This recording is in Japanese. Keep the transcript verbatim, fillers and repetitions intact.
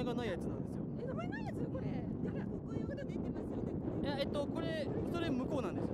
がないやつなんですよ。 え、名前ないやつこれ。あら、ここいうこと出てますよね。 いや、えっとこれそれ向こうなんです。